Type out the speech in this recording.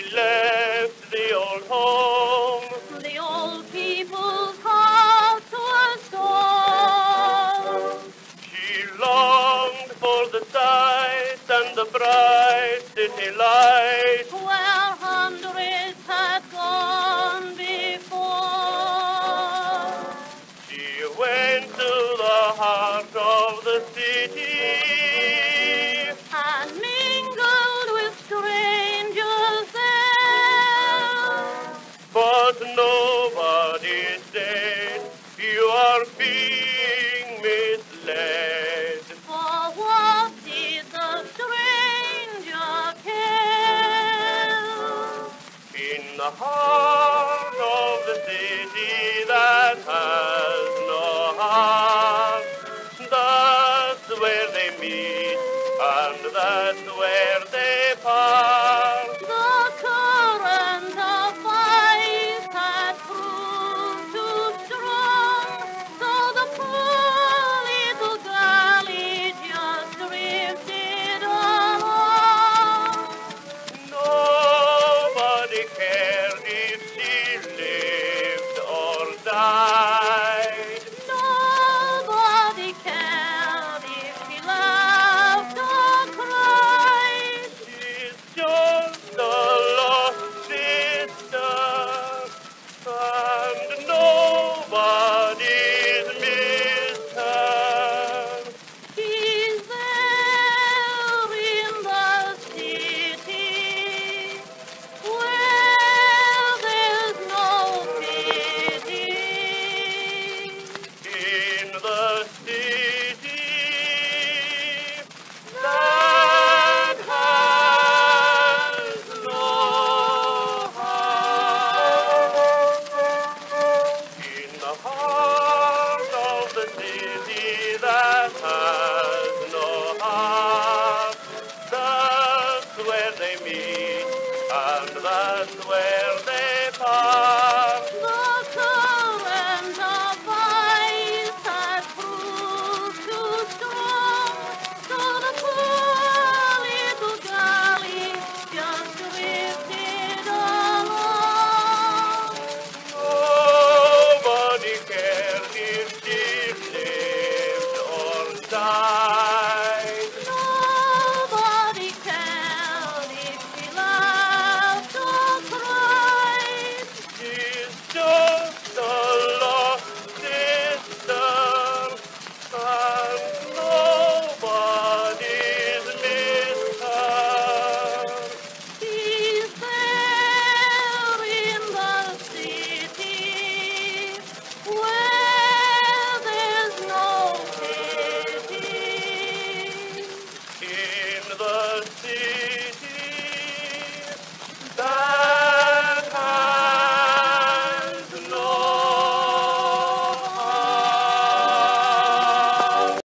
left the old home, the old people's house was gone. she longed for the sights and the bright city lights, Where hundreds had gone before. she went to the heart of the city, And mingled with strangers there. but nobody said you are being misled. For what did the stranger care? In the heart of the city that has no heart, that's where they meet and that's where they part. The current of ice had proved too strong, so the poor little galley just drifted along. Nobody cared if she lived or died. Nobody cared if she laughed or cried. She's just a lost sister, and nobody's missed her. She's there in the city, where there's no pity. In the city that has no heart. In the heart of the city that has no heart, that's where they meet, and that's where